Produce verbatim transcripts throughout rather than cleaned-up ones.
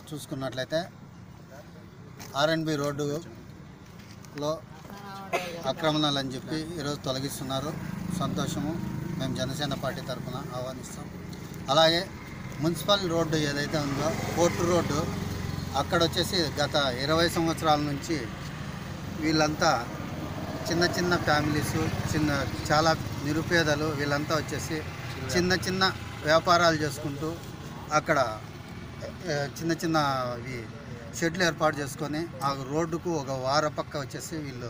చూసుకున్నట్లయితే are and B రోడ్డులో ఆక్రమణలు అని చెప్పి ఈరోజు తొలగిస్తున్నారు. సంతోషము. మేము జనసేన పార్టీ తరఫున ఆహ్వానిస్తాం. అలాగే మున్సిపల్ రోడ్డు ఏదైతే ఉందో కోర్టు రోడ్డు అక్కడ వచ్చేసి గత ఇరవై సంవత్సరాల నుంచి వీళ్ళంతా చిన్న చిన్న ఫ్యామిలీసు, చిన్న చాలా నిరుపేదలు వీళ్ళంతా వచ్చేసి చిన్న చిన్న వ్యాపారాలు చేసుకుంటూ అక్కడ చిన్న చిన్న అవి షెడ్లు ఏర్పాటు చేసుకొని ఆ రోడ్డుకు ఒక వార పక్క వచ్చేసి వీళ్ళు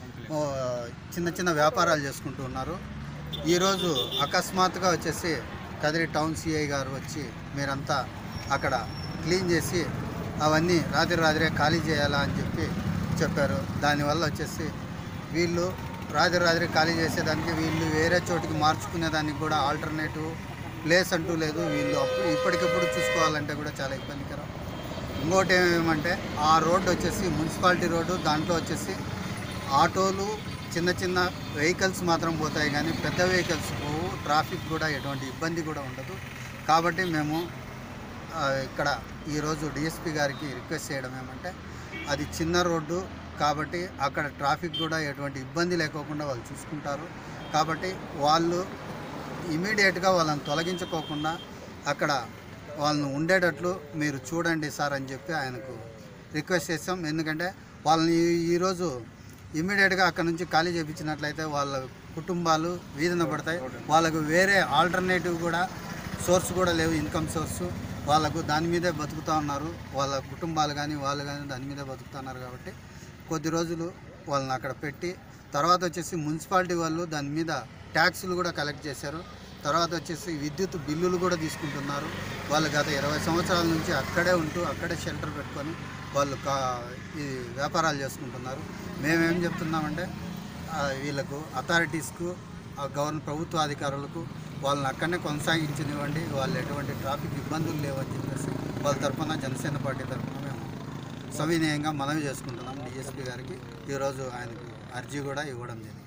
చిన్న చిన్న వ్యాపారాలు చేసుకుంటూ ఉన్నారు. ఈరోజు అకస్మాత్తుగా వచ్చేసి కదిరి టౌన్ సిఐ గారు వచ్చి మీరంతా అక్కడ క్లీన్ చేసి అవన్నీ రాత్రి రాత్రే ఖాళీ చేయాలా అని చెప్పి చెప్పారు. దానివల్ల వచ్చేసి వీళ్ళు రాత్రి రాత్రి ఖాళీ చేసేదానికి వీళ్ళు వేరే చోటికి మార్చుకునేదానికి కూడా ఆల్టర్నేటివ్ ప్లేస్ అంటూ లేదు. వీళ్ళు అప్పుడు ఇప్పటికప్పుడు చూసుకోవాలంటే కూడా చాలా ఇబ్బందికరం. ఇంకోటి ఏమేమంటే ఆ రోడ్డు వచ్చేసి మున్సిపాలిటీ రోడ్డు, దాంట్లో వచ్చేసి ఆటోలు చిన్న చిన్న వెహికల్స్ మాత్రం పోతాయి కానీ పెద్ద వెహికల్స్ పోవు. ట్రాఫిక్ కూడా ఎటువంటి ఇబ్బంది కూడా ఉండదు. కాబట్టి మేము ఇక్కడ ఈరోజు డిఎస్పి గారికి రిక్వెస్ట్ చేయడం ఏమంటే అది చిన్న రోడ్డు కాబట్టి అక్కడ ట్రాఫిక్ కూడా ఎటువంటి ఇబ్బంది లేకోకుండా వాళ్ళు చూసుకుంటారు. కాబట్టి వాళ్ళు ఇమీడియట్గా వాళ్ళని తొలగించుకోకుండా అక్కడ వాళ్ళని ఉండేటట్లు మీరు చూడండి సార్ అని చెప్పి ఆయనకు రిక్వెస్ట్ చేస్తాం. ఎందుకంటే వాళ్ళని ఈరోజు ఇమీడియట్గా అక్కడ నుంచి ఖాళీ చేయించినట్లయితే వాళ్ళ కుటుంబాలు వీధిన పడతాయి. వాళ్ళకు వేరే ఆల్టర్నేటివ్ కూడా సోర్స్ కూడా లేవు, ఇన్కమ్ సోర్సు. వాళ్ళకు దాని మీదే బతుకుతూ ఉన్నారు. వాళ్ళ కుటుంబాలు కానీ వాళ్ళు కానీ దాని మీదే బతుకుతున్నారు. కాబట్టి కొద్ది రోజులు వాళ్ళని అక్కడ పెట్టి తర్వాత వచ్చేసి మున్సిపాలిటీ వాళ్ళు దాని మీద ట్యాక్సులు కూడా కలెక్ట్ చేశారు. తర్వాత వచ్చేసి విద్యుత్ బిల్లులు కూడా తీసుకుంటున్నారు. వాళ్ళు గత ఇరవై సంవత్సరాల నుంచి అక్కడే ఉంటూ అక్కడే షెల్టర్ పెట్టుకొని వాళ్ళు కా ఈ వ్యాపారాలు చేసుకుంటున్నారు. మేమేం చెప్తున్నామంటే వీళ్ళకు అథారిటీస్కు గవర్నమెంట్ ప్రభుత్వ అధికారులకు వాళ్ళని అక్కడనే కొనసాగించనివ్వండి. వాళ్ళు ఎటువంటి ట్రాఫిక్ ఇబ్బందులు లేవని చెప్పేసి వాళ్ళ తరఫున జనసేన పార్టీ తరఫున మేము సవినయంగా మనవి చేసుకుంటున్నాం డిఎస్పీ గారికి. ఈరోజు ఆయనకు అర్జీ కూడా ఇవ్వడం జరిగింది.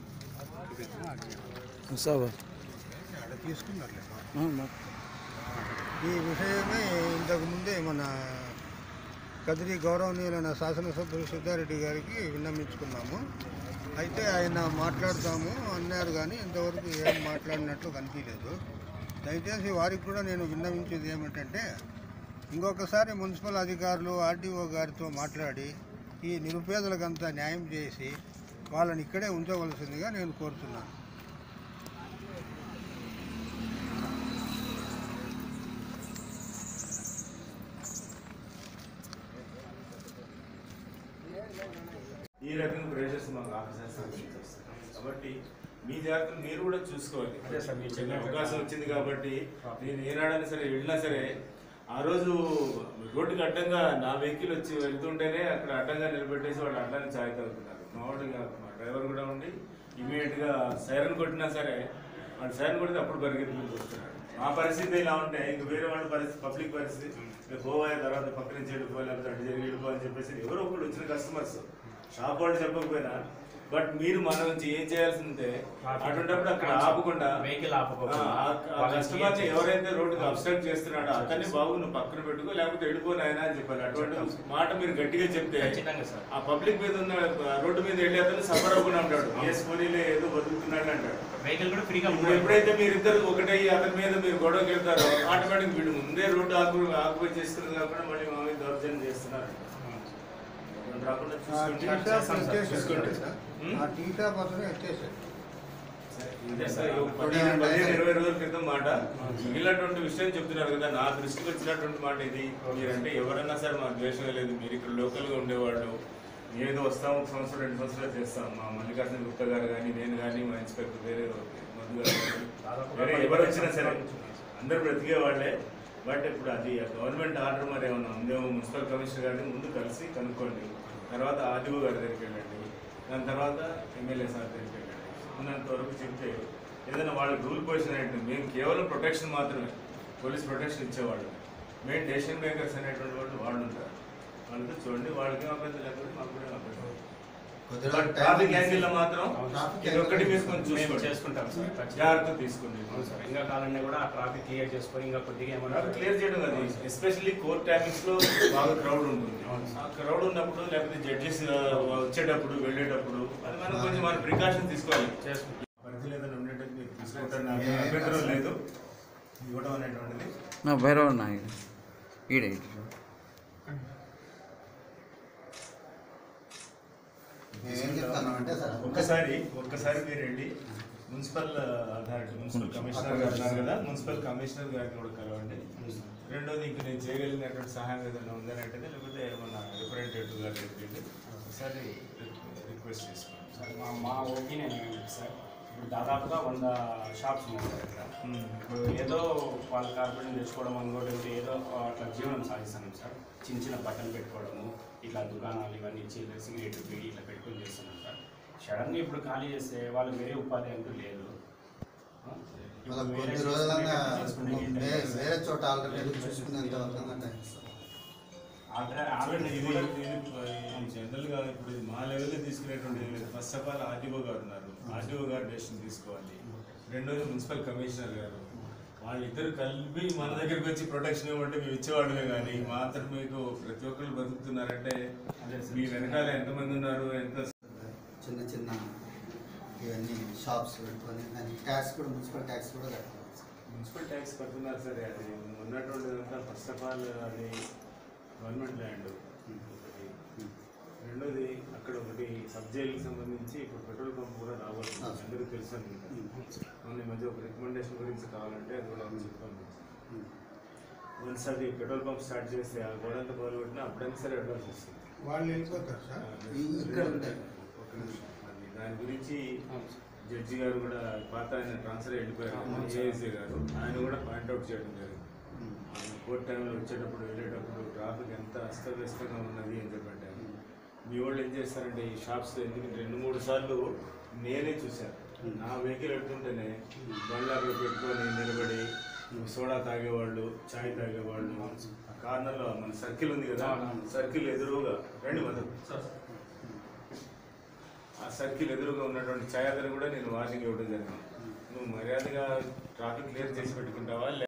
ఈ విషయమే ఇంతకుముందే మన కదిరి గౌరవనీయులైన శాసనసభ్యులు సిద్ధారెడ్డి గారికి విన్నమించుకున్నాము. అయితే ఆయన మాట్లాడతాము అన్నారు కానీ ఇంతవరకు ఏం మాట్లాడినట్లు కనిపించలేదు. దయచేసి వారికి కూడా నేను విన్నవించేది ఏమిటంటే ఇంకొకసారి మున్సిపల్ అధికారులు ఆర్డీఓ గారితో మాట్లాడి ఈ నిరుపేదలకంతా న్యాయం చేసి వాళ్ళని ఇక్కడే ఉంచవలసిందిగా నేను కోరుతున్నాను. ఈ రకంగా ప్రెషర్స్ మాకు ఆఫీసర్స్ వస్తాయి కాబట్టి మీ జాగ్రత్తలు మీరు కూడా చూసుకోవాలి. చిన్న అవకాశం వచ్చింది కాబట్టి నేను ఏనాడైనా సరే వెళ్ళినా సరే ఆ రోజు రోడ్డుకి అడ్డంగా నా వెహికల్ వచ్చి వెళ్తుంటేనే అక్కడ అడ్డంగా నిలబెట్టేసి వాళ్ళు అడ్డాన్ని ఛాయ్ తాగుతున్నారు. మామూలుగా మా డ్రైవర్ కూడా ఉండి ఇమీడియట్గా సైరన్ కొట్టినా సరే వాళ్ళు సైరన్ కొడితే అప్పుడు పరిగెత్తుకుంటూ వస్తున్నారు. మా పరిస్థితి ఇలా ఉంటే ఇంక వేరే వాళ్ళ పరిస్థితి పబ్లిక్ పరిస్థితి పోయే తర్వాత పక్క నుంచి వెళ్ళిపో లేకపోతే అటు జరిగి వెళ్ళిపో అని చెప్పేసి ఎవరో ఒకళ్ళు వచ్చిన కస్టమర్స్ షాప్ వాళ్ళు చెప్పకపోయినా బట్ మీరు మన నుంచి ఏం చేయాల్సిందే అటువంటిప్పుడు అక్కడ ఆపకుండా కస్టమర్ ఎవరైతే రోడ్డుకి అబ్స్ట్రక్ట్ చేస్తున్నాడో అతన్ని బాబు నువ్వు పక్కన పెట్టుకో లేకపోతే వెళ్ళిపోయిన ఆయన అని చెప్పాలి. అటువంటి మాట మీరు గట్టిగా చెప్తే ఆ పబ్లిక్ మీద ఉన్న రోడ్డు మీద వెళ్ళి అతను సఫర్ అవ్వకుండా ఉంటాడు. ఎస్ పోనీలే ఏదో బతుకుతున్నాడు అంటాడు. ఇప్పుడు ఎప్పుడైతే మీరిద్దరు ఒకటే అతని మీద మీరు గొడవకి వెళ్తారో ఆటోమేటిక్ వీడు ముందే రోడ్డు ఆకు ఆకుపై చేస్తున్నారు కాబట్టి మళ్ళీ మా మీద దౌర్జన్యం చేస్తున్నారు. ఇరవై రోజుల క్రితం మాట మిగిలినటువంటి విషయం చెప్తున్నారు కదా. నా దృష్టికి వచ్చినటువంటి మాట ఇది. మీరంటే ఎవరైనా సరే మా ద్వేషం లేదు. మీరు ఇక్కడ లోకల్గా ఉండేవాళ్ళు ఏదో వస్తాం ఒక సంవత్సరం రెండు సంవత్సరాలు చేస్తాం. మా మల్లికార్జున గుప్తా గారు కానీ నేను కానీ మా ఇన్స్పెక్టర్ వేరే మధు గారు వేరే ఎవరు వచ్చినా సరే అందరూ బ్రతికే వాళ్ళే. బట్ ఇప్పుడు అది గవర్నమెంట్ ఆర్డర్ మరి ఏమన్నా ఉందేమో మున్సిపల్ కమిషనర్ గారిని ముందు కలిసి కనుక్కోండి. తర్వాత ఆర్డీఓ గారి దగ్గరికి వెళ్ళండి. దాని తర్వాత ఎమ్మెల్యే సార్ దగ్గరికి వెళ్ళండి. ఉన్నంత వరకు చెప్తే ఏదైనా వాళ్ళకి రూల్ పొజిషన్ ఏంటి. మేము కేవలం ప్రొటెక్షన్ మాత్రమే, పోలీస్ ప్రొటెక్షన్ ఇచ్చేవాళ్ళు. మెయిన్ డెసిషన్ మేకర్స్ అనేటువంటి వాళ్ళు వాళ్ళు ఉంటారు. వాళ్ళతో చూడండి వాళ్ళకి అభ్యర్థి లేకపోతే మాకు కూడా అభ్యర్థి. ట్రాఫిక్ యాంగిల్ లో మాత్రం ఇది ఒక్కటి మీరు కొంచెం చేసుకుంటాం సార్. జాగ్రత్త తీసుకోండి సార్ ఇంకా కావాలన్నా కూడా ఆ ట్రాఫిక్ క్లియర్ చేసుకొని ఇంకా కొద్దిగా ఏమన్నా క్లియర్ చేయడం కదా. ఎస్పెషల్లీ కోర్ట్ టైమింగ్స్ లో బాగా క్రౌడ్ ఉంటుంది. ఆ క్రౌడ్ ఉన్నప్పుడు లేకపోతే జడ్జెస్ వచ్చేటప్పుడు వెళ్ళేటప్పుడు అది మనం కొంచెం మన ప్రికాషన్ తీసుకోవాలి. పరిధి లేదని ఉండేటట్టు మీరు తీసుకుంటారు, నాకు అభ్యంతరం లేదు. ఇవ్వడం అనేటువంటిది నా భైరవ నాయుడు ఈడే మేమేం చెప్తామంటే సార్ ఒక్కసారి ఒక్కసారి మీరు వెళ్ళి మున్సిపల్ అథారిటీ మున్సిపల్ కమిషనర్ గారు ఉన్నారు కదా, మున్సిపల్ కమిషనర్ గారిని కూడా కలవండి. రెండోది ఇంక నేను చేయగలిగినటువంటి సహాయం ఏదైనా ఉందని అంటే లేకపోతే ఏమన్నా రిప్రజెంటేటివ్ గారు చెప్పండి, ఒకసారి రిక్వెస్ట్ చేసుకోండి సార్. మా మా ఒపీనియన్ ఏంటంటే సార్, ఇప్పుడు దాదాపుగా వంద షాప్స్ ఉన్నాయి సార్ ఇక్కడ. ఇప్పుడు ఏదో వాళ్ళ కార్పొరేషన్ తెచ్చుకోవడం అనుకోవడం ఏదో అట్లా జీవనం సాగిస్తున్నాం సార్. చిన్న చిన్న బట్టలు పెట్టుకోవడము, ఇట్లా దుకాణాలు ఇవన్నీ చిల్లర సిగరెట్ బీడి ఇట్లా పెట్టుకొని చేస్తున్నాం సార్. సడన్గా ఇప్పుడు ఖాళీ చేస్తే వాళ్ళకి వేరే ఉపాధి అంటూ లేదు. కొద్ది రోజులన్నా వేరే చోట ఆల్రెడీ చూసుకునేంత ఆల్రెడీ ఇది జనరల్గా ఇప్పుడు మా లెవెల్లో తీసుకునేటువంటి ఫస్ట్ ఆఫ్ ఆల్ ఆర్టీఓ గారు ఉన్నారు, ఆర్టీఓ గారు డెసిషన్ తీసుకోవాలి. రెండోది మున్సిపల్ కమిషనర్ గారు, వాళ్ళిద్దరు కలిపి మన దగ్గరికి వచ్చి ప్రొటెక్షన్ ఇవ్వమంటే మేము ఇచ్చేవాళ్ళమే. కానీ మాత్రం మీకు ప్రతి ఒక్కరు బతుకుతున్నారంటే మీ వెనకాల ఎంతమంది ఉన్నారు, ఎంత చిన్న చిన్న ఇవన్నీ షాప్స్ పెట్టుకొని దాని ట్యాక్స్ కూడా మున్సిపల్ ట్యాక్స్ కూడా కట్టాలి. మున్సిపల్ ట్యాక్స్ కడుతున్నారు సరే, అది ఉన్నటువంటిదంతా ఫస్ట్ ఆఫ్ ఆల్ అది గవర్నమెంట్ ల్యాండ్ ఒకటి. రెండోది అక్కడ ఒకటి సబ్ జైలుకి సంబంధించి ఇప్పుడు పెట్రోల్ పంప్ కూడా రావచ్చు, అందరికీ తెలుసు అనుకుంటాను. మన మధ్య ఒక రికమెండేషన్ గురించి కావాలంటే అది కూడా చెప్పాను. వన్స్ అది పెట్రోల్ పంప్ స్టార్ట్ చేస్తే ఆ గోడంతా మొదలు పెట్టినా అప్పుడైనా సరే అడ్వాన్స్ వస్తుంది. వాళ్ళు వెళ్ళిపోతారు సార్ ఇక్కడ ఉంటాయి. ఒక నిమిషం, దాని గురించి జడ్జి గారు కూడా పాత ఆయన ట్రాన్స్ఫర్ వెళ్ళిపోయారు, ఏఎస్ఏ గారు, ఆయన కూడా పాయింట్అవుట్ చేయడం జరిగింది. కోర్ట్ టైంలో వచ్చేటప్పుడు వెళ్ళేటప్పుడు ట్రాఫిక్ ఎంత అస్తవ్యస్తంగా ఉన్నది అని చెప్పండి. మీ వాళ్ళు ఏం చేస్తారంటే ఈ షాప్స్ ఎందుకంటే రెండు మూడు సార్లు నేనే చూశాను. నా వెహికల్ వెళ్తుంటేనే బండ్లు అక్కడ పెట్టుకొని నిలబడి సోడా తాగేవాళ్ళు, ఛాయ్ తాగేవాళ్ళు, ఆ కార్నర్లో మన సర్కిల్ ఉంది కదా, సర్కిల్ ఎదురుగా రండి మొదలు, ఆ సర్కిల్ ఎదురుగా ఉన్నటువంటి ఛాయ్ దగ్గర కూడా నేను వార్నింగ్ ఇవ్వడం జరిగింది. నువ్వు మర్యాదగా ట్రాఫిక్ క్లియర్ చేసి పెట్టుకుంటావా